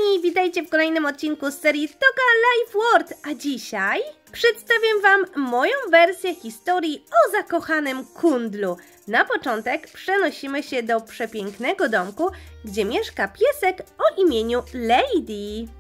kochani, witajcie w kolejnym odcinku z serii Toka Life World, a dzisiaj przedstawię Wam moją wersję historii o zakochanym kundlu. Na początek przenosimy się do przepięknego domku, gdzie mieszka piesek o imieniu Lady.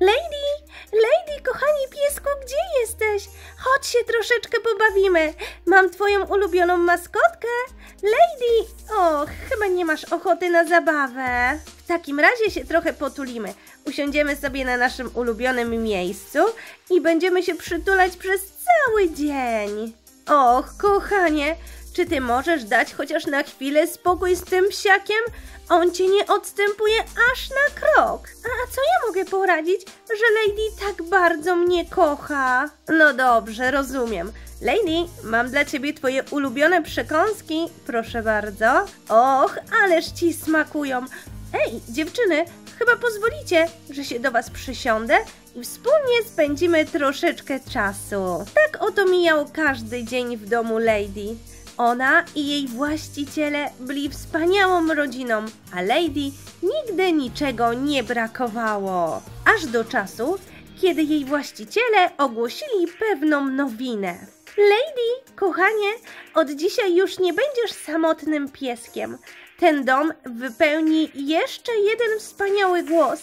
Lady, kochani piesku, gdzie jesteś? Chodź się troszeczkę pobawimy. Mam Twoją ulubioną maskotkę. Lady, chyba nie masz ochoty na zabawę. W takim razie się trochę potulimy. Usiądziemy sobie na naszym ulubionym miejscu i będziemy się przytulać przez cały dzień. Och, kochanie, czy ty możesz dać chociaż na chwilę spokój z tym psiakiem? On cię nie odstępuje aż na krok. A co ja mogę poradzić, że Lady tak bardzo mnie kocha? No dobrze, rozumiem. Lady, mam dla ciebie twoje ulubione przekąski. Proszę bardzo. Och, ależ ci smakują. Ej, dziewczyny, chyba pozwolicie, że się do was przysiądę i wspólnie spędzimy troszeczkę czasu. Tak oto mijał każdy dzień w domu Lady. Ona i jej właściciele byli wspaniałą rodziną, a Lady nigdy niczego nie brakowało. Aż do czasu, kiedy jej właściciele ogłosili pewną nowinę. Lady, kochanie, od dzisiaj już nie będziesz samotnym pieskiem. Ten dom wypełni jeszcze jeden wspaniały głos.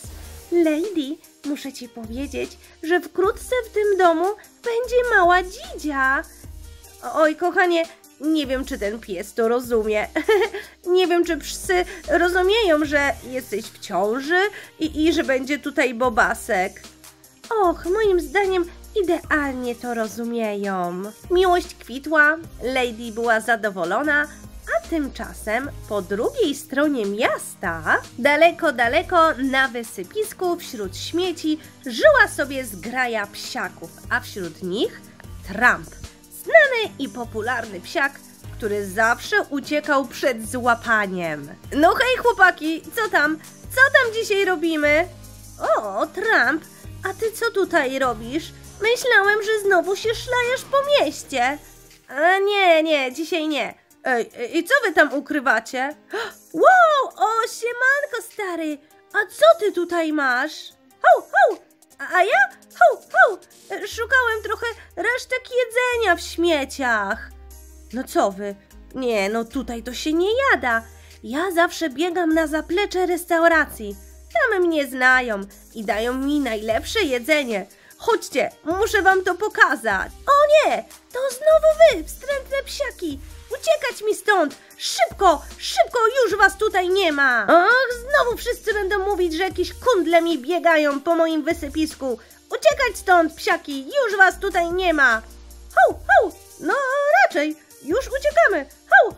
Lady, muszę ci powiedzieć, że wkrótce w tym domu będzie mała dzidzia. Oj, kochanie, nie wiem, czy ten pies to rozumie. Nie wiem, czy psy rozumieją, że jesteś w ciąży i że będzie tutaj bobasek. Och, moim zdaniem idealnie to rozumieją. Miłość kwitła, Lady była zadowolona, a tymczasem po drugiej stronie miasta, daleko na wysypisku wśród śmieci żyła sobie zgraja psiaków, a wśród nich Trump, znany i popularny psiak, który zawsze uciekał przed złapaniem. No hej chłopaki, co tam dzisiaj robimy? O, Trump, a ty co tutaj robisz? Myślałem, że znowu się szlajesz po mieście. A nie, dzisiaj nie. Ej, i co wy tam ukrywacie? Wow, siemanko stary, a co ty tutaj masz? A ja? Szukałem trochę resztek jedzenia w śmieciach. No co wy? Nie, no tutaj to się nie jada. Ja zawsze biegam na zaplecze restauracji. Tam mnie znają i dają mi najlepsze jedzenie. Chodźcie, muszę wam to pokazać. O nie, to znowu wy, wstrętne psiaki. Uciekać mi stąd! Szybko, już was tutaj nie ma! Och, znowu wszyscy będą mówić, że jakieś kundle mi biegają po moim wysypisku. Uciekać stąd, psiaki, już was tutaj nie ma! No raczej, już uciekamy!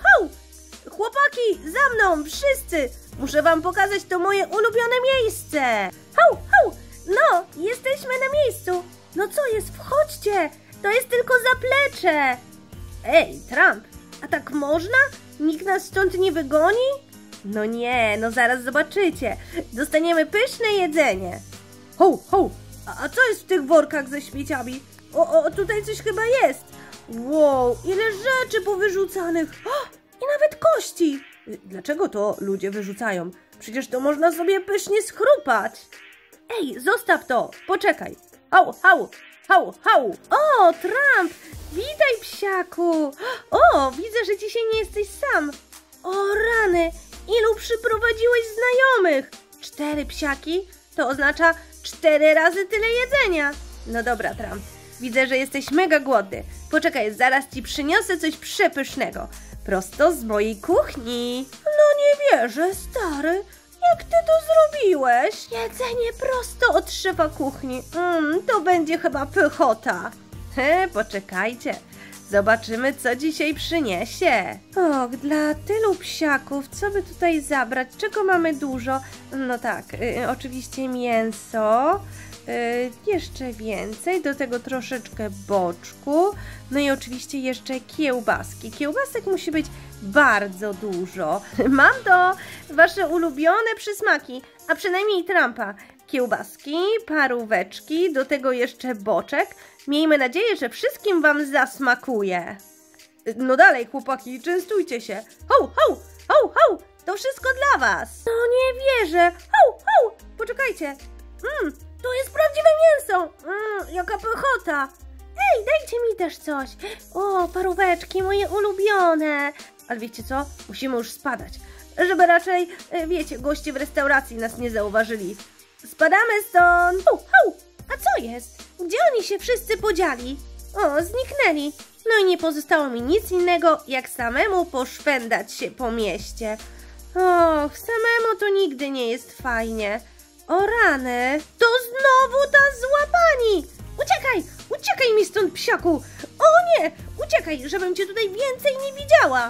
Chłopaki, za mną, wszyscy! Muszę wam pokazać to moje ulubione miejsce! No, jesteśmy na miejscu! No co jest, wchodźcie! To jest tylko zaplecze! Ej, Trump! A tak można? Nikt nas stąd nie wygoni? No nie, no zaraz zobaczycie. Dostaniemy pyszne jedzenie. A co jest w tych workach ze śmieciami? Tutaj coś chyba jest. Wow, ile rzeczy powyrzucanych. I nawet kości. Dlaczego to ludzie wyrzucają? Przecież to można sobie pysznie schrupać. Ej, zostaw to, poczekaj. O, Trump! Witaj, psiaku! O, widzę, że dzisiaj nie jesteś sam. O, rany! Ilu przyprowadziłeś znajomych? 4 psiaki? To oznacza 4 razy tyle jedzenia. No dobra, Trump. Widzę, że jesteś mega głodny. Poczekaj, zaraz ci przyniosę coś przepysznego. Prosto z mojej kuchni. No nie wierzę, stary. Jak ty to zrobiłeś? Jedzenie prosto od szefa kuchni. To będzie chyba pychota. Poczekajcie. Zobaczymy, co dzisiaj przyniesie. Och, dla tylu psiaków, co by tutaj zabrać? Czego mamy dużo? No tak, oczywiście mięso. Jeszcze więcej, do tego troszeczkę boczku. No i oczywiście jeszcze kiełbaski. Kiełbasek musi być bardzo dużo. Mam to, wasze ulubione przysmaki, a przynajmniej Trumpa. Kiełbaski, paróweczki, do tego jeszcze boczek. Miejmy nadzieję, że wszystkim wam zasmakuje. No dalej, chłopaki, częstujcie się. To wszystko dla was. No nie wierzę. Poczekajcie. To jest prawdziwe mięso! Jaka pychota! Ej, dajcie mi też coś! O, paróweczki, moje ulubione! Ale wiecie co? Musimy już spadać, żeby raczej, wiecie, goście w restauracji nas nie zauważyli. Spadamy stąd! A co jest? Gdzie oni się wszyscy podzieli? O, zniknęli. No i nie pozostało mi nic innego, jak samemu poszwędać się po mieście. Och, samemu to nigdy nie jest fajnie. O rany, to znowu ta zła pani! Uciekaj mi stąd, psiaku! O nie, uciekaj, żebym cię tutaj więcej nie widziała!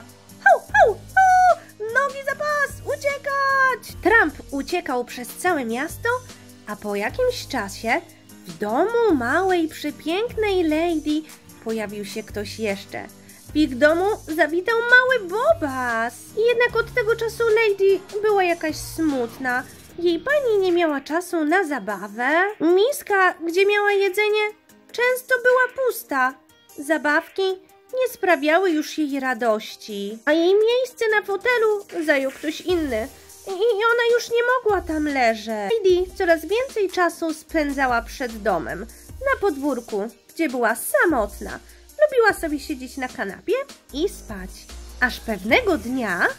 Nogi za pas, uciekać! Trump uciekał przez całe miasto, a po jakimś czasie w domu małej, przepięknej lady pojawił się ktoś jeszcze. W ich domu zawitał mały Bobas. Jednak od tego czasu lady była jakaś smutna. Jej pani nie miała czasu na zabawę. Miska, gdzie miała jedzenie, często była pusta. Zabawki nie sprawiały już jej radości, a jej miejsce na fotelu zajął ktoś inny. I ona już nie mogła tam leżeć. Lady coraz więcej czasu spędzała przed domem, na podwórku, gdzie była samotna. Lubiła sobie siedzieć na kanapie i spać. Aż pewnego dnia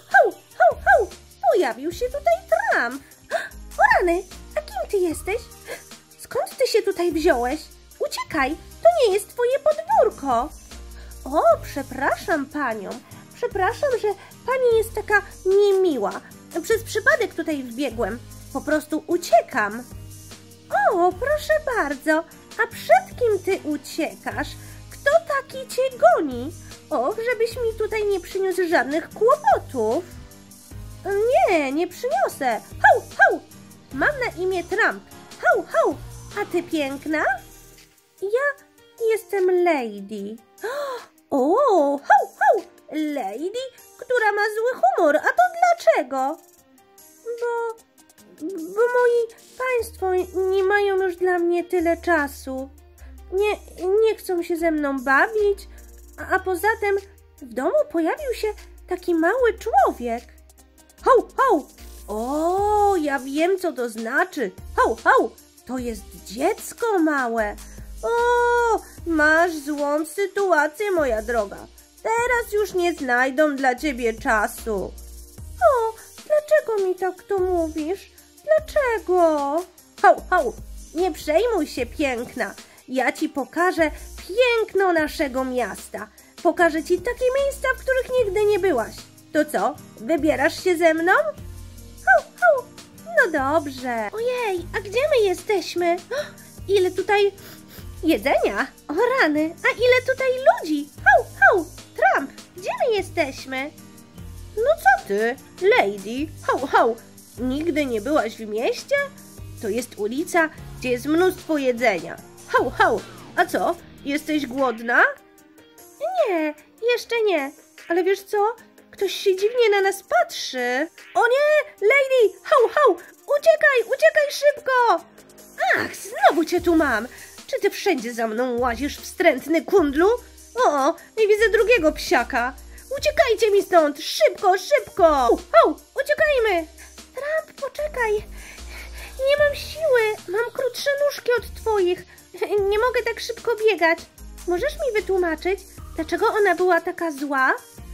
pojawił się tutaj Trump. O rany, a kim ty jesteś? Skąd ty się tutaj wziąłeś? Uciekaj, to nie jest twoje podwórko. O, przepraszam panią. Przepraszam, że pani jest taka niemiła. Przez przypadek tutaj wbiegłem. Po prostu uciekam. O, proszę bardzo. A przed kim ty uciekasz? Kto taki cię goni? Och, żebyś mi tutaj nie przyniósł żadnych kłopotów. Nie przyniosę. Mam na imię Trump. A ty piękna? Ja jestem lady. O, lady, która ma zły humor. A to dlaczego? Bo moi państwo nie mają już dla mnie tyle czasu. Nie chcą się ze mną bawić, a poza tym w domu pojawił się taki mały człowiek. O, ja wiem, co to znaczy. To jest dziecko małe. O, masz złą sytuację, moja droga. Teraz już nie znajdą dla ciebie czasu. O, dlaczego mi tak to mówisz? Dlaczego? Nie przejmuj się, piękna. Ja ci pokażę piękno naszego miasta. Pokażę ci takie miejsca, w których nigdy nie byłaś. To co, wybierasz się ze mną? No dobrze. Ojej, a gdzie my jesteśmy? Ile tutaj jedzenia? O rany, a ile tutaj ludzi? Trump, gdzie my jesteśmy? No co ty, lady? Nigdy nie byłaś w mieście? To jest ulica, gdzie jest mnóstwo jedzenia. A co, jesteś głodna? Nie, jeszcze nie. Ale wiesz co? Ktoś się dziwnie na nas patrzy. O nie, lady! Uciekaj szybko! Ach, znowu cię tu mam. Czy ty wszędzie za mną łazisz, wstrętny kundlu? O, nie widzę drugiego psiaka. Uciekajcie mi stąd, szybko! Uciekajmy! Trump, poczekaj. Nie mam siły, mam krótsze nóżki od twoich. Nie mogę tak szybko biegać. Możesz mi wytłumaczyć, dlaczego ona była taka zła?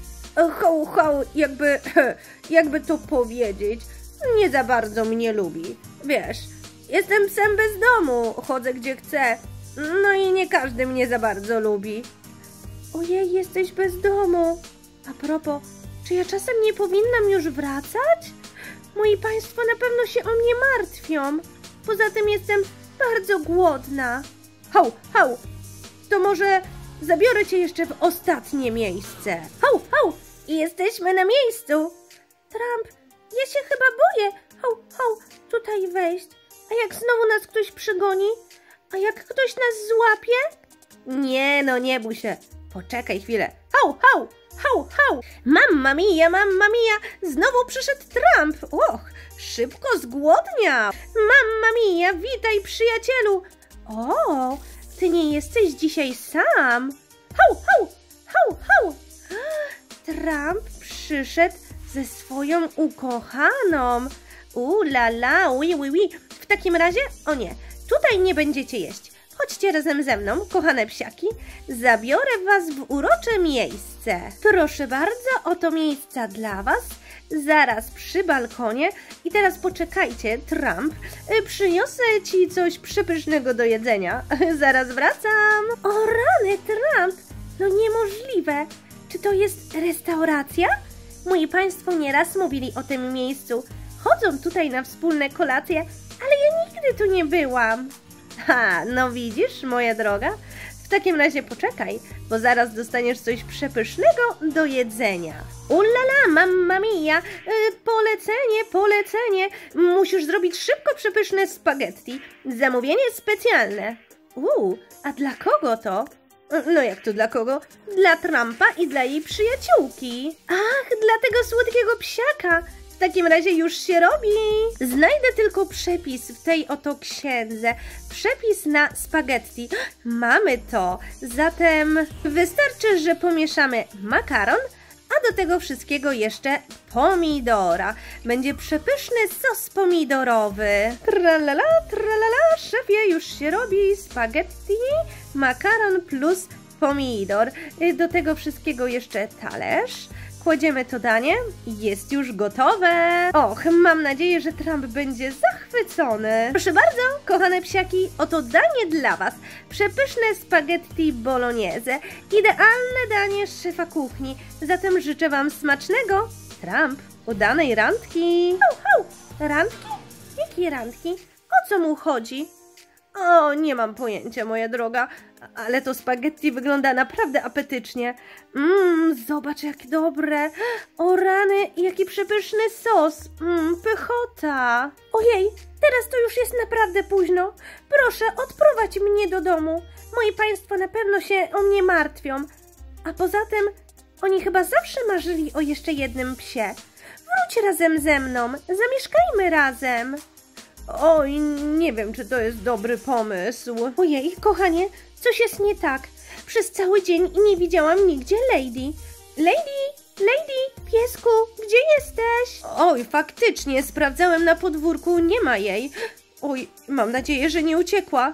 Jakby to powiedzieć, nie za bardzo mnie lubi. Wiesz, jestem psem bez domu, chodzę gdzie chcę, no i nie każdy mnie za bardzo lubi. Ojej, jesteś bez domu. A propos, czy ja czasem nie powinnam już wracać? Moi państwo na pewno się o mnie martwią. Poza tym jestem bardzo głodna. To może zabiorę cię jeszcze w ostatnie miejsce. Jesteśmy na miejscu. Trump, ja się chyba boję. Tutaj wejść. A jak znowu nas ktoś przygoni? A jak ktoś nas złapie? Nie bój się. Poczekaj chwilę. Mamma mia, znowu przyszedł Trump. Och, szybko zgłodniał. Mamma mia, witaj, przyjacielu. O, ty nie jesteś dzisiaj sam. Trump przyszedł ze swoją ukochaną. La la, oui. W takim razie, o nie, tutaj nie będziecie jeść. Chodźcie razem ze mną, kochane psiaki. Zabiorę was w urocze miejsce. Proszę bardzo, oto miejsca dla was. Zaraz przy balkonie. I teraz poczekajcie, Trump. Przyniosę ci coś przepysznego do jedzenia. Zaraz wracam. O rany, Trump! No niemożliwe. Czy to jest restauracja? Moi państwo nieraz mówili o tym miejscu. Chodzą tutaj na wspólne kolacje, ale ja nigdy tu nie byłam. Ha, no widzisz, moja droga? W takim razie poczekaj, bo zaraz dostaniesz coś przepysznego do jedzenia. Ulala, mamma mia, polecenie. Musisz zrobić szybko przepyszne spaghetti. Zamówienie specjalne. A dla kogo to? No jak to dla kogo? Dla Trumpa i dla jej przyjaciółki. Ach, dla tego słodkiego psiaka. W takim razie już się robi. Znajdę tylko przepis w tej oto księdze. Przepis na spaghetti. Mamy to. Zatem wystarczy, że pomieszamy makaron, a do tego wszystkiego jeszcze pomidora. Będzie przepyszny sos pomidorowy. Tralala, szefie, już się robi. Spaghetti, makaron plus pomidor. Do tego wszystkiego jeszcze talerz. Kładziemy to danie i jest już gotowe. Och, mam nadzieję, że Trump będzie zachwycony. Proszę bardzo, kochane psiaki, oto danie dla was. Przepyszne spaghetti bolognese. Idealne danie szefa kuchni. Zatem życzę wam smacznego. Trump, udanej randki. Randki? Jakie randki? O co mu chodzi? O, nie mam pojęcia, moja droga, ale to spaghetti wygląda naprawdę apetycznie. Zobacz, jak dobre. O rany, jaki przepyszny sos. Pychota. Ojej, teraz to już jest naprawdę późno. Proszę, odprowadź mnie do domu. Moi państwo na pewno się o mnie martwią. A poza tym, oni chyba zawsze marzyli o jeszcze jednym psie. Wróć razem ze mną, zamieszkajmy razem. Oj, nie wiem, czy to jest dobry pomysł. Ojej, kochanie, coś jest nie tak. Przez cały dzień nie widziałam nigdzie Lady. Lady, piesku, gdzie jesteś? Oj, faktycznie, sprawdzałem na podwórku, nie ma jej. Oj, mam nadzieję, że nie uciekła.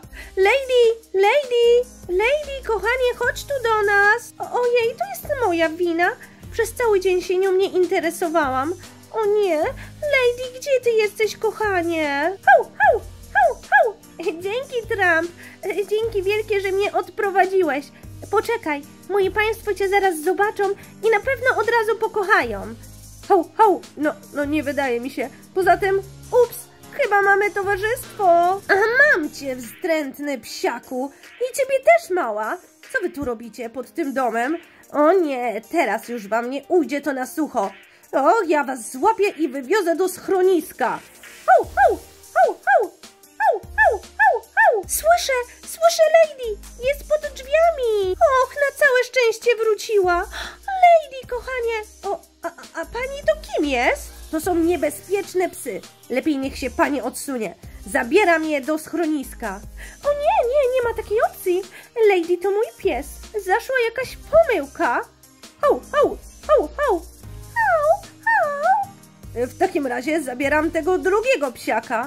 Lady, kochanie, chodź tu do nas. Ojej, to jest moja wina. Przez cały dzień się nią nie interesowałam. O nie, Lady, gdzie ty jesteś, kochanie? Hau! Dzięki, Trump. Dzięki wielkie, że mnie odprowadziłeś. Poczekaj, moi państwo cię zaraz zobaczą i na pewno od razu pokochają. Hau, no nie wydaje mi się. Poza tym, ups, chyba mamy towarzystwo. A mam cię, wstrętny psiaku. I ciebie też, mała. Co wy tu robicie pod tym domem? O nie, teraz już wam nie ujdzie to na sucho. O, ja was złapię i wywiozę do schroniska. Hau! Słyszę Lady! Jest pod drzwiami! Och, na całe szczęście wróciła! Lady, kochanie! A pani to kim jest? To są niebezpieczne psy. Lepiej niech się pani odsunie. Zabieram je do schroniska. O nie ma takiej opcji. Lady to mój pies. Zaszła jakaś pomyłka. Hau! W takim razie zabieram tego drugiego psiaka.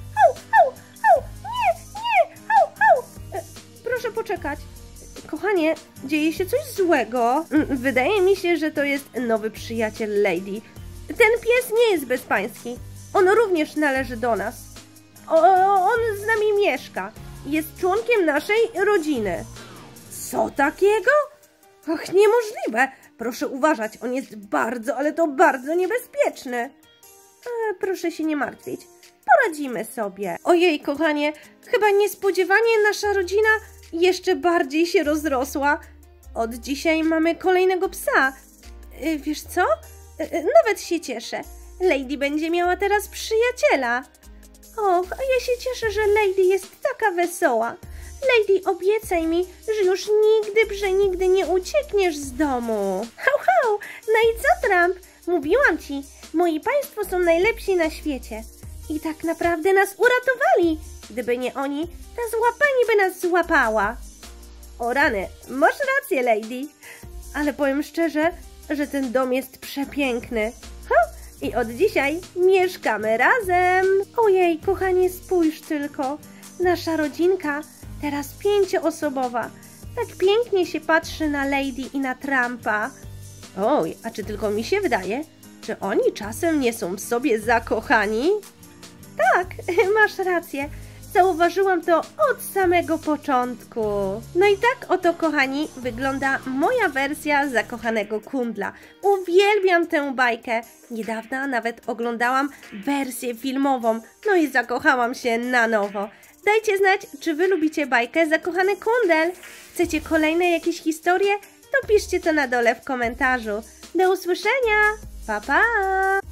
Proszę poczekać. Kochanie, dzieje się coś złego. Wydaje mi się, że to jest nowy przyjaciel Lady. Ten pies nie jest bezpański. On również należy do nas. On z nami mieszka. Jest członkiem naszej rodziny. Co takiego? Och, niemożliwe. Proszę uważać, on jest bardzo, ale to bardzo niebezpieczny. Proszę się nie martwić. Poradzimy sobie. Ojej, kochanie, chyba niespodziewanie nasza rodzina jeszcze bardziej się rozrosła. Od dzisiaj mamy kolejnego psa. Wiesz co? Nawet się cieszę. Lady będzie miała teraz przyjaciela. Och, a ja się cieszę, że Lady jest taka wesoła. Lady, obiecaj mi, że już nigdy nie uciekniesz z domu. Hau! No i co, Trump? Mówiłam ci, moi państwo są najlepsi na świecie. I tak naprawdę nas uratowali. Gdyby nie oni, ta zła pani by nas złapała. O rany, masz rację, Lady. Ale powiem szczerze, że ten dom jest przepiękny. i od dzisiaj mieszkamy razem. Ojej, kochanie, spójrz tylko. Nasza rodzinka teraz 5-osobowa. Tak pięknie się patrzy na Lady i na Trumpa. Oj, a czy tylko mi się wydaje, że oni czasem nie są w sobie zakochani? Tak, masz rację. Zauważyłam to od samego początku. No i tak oto, kochani, wygląda moja wersja zakochanego kundla. Uwielbiam tę bajkę. Niedawno nawet oglądałam wersję filmową. No i zakochałam się na nowo. Dajcie znać, czy wy lubicie bajkę Zakochany Kundel. Chcecie kolejne jakieś historie? To piszcie to na dole w komentarzu. Do usłyszenia! Pa, pa!